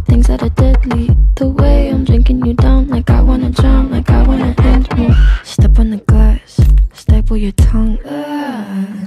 things that are deadly. The way I'm drinking you down, like I wanna drown, like I wanna end me. Step on the glass, staple your tongue.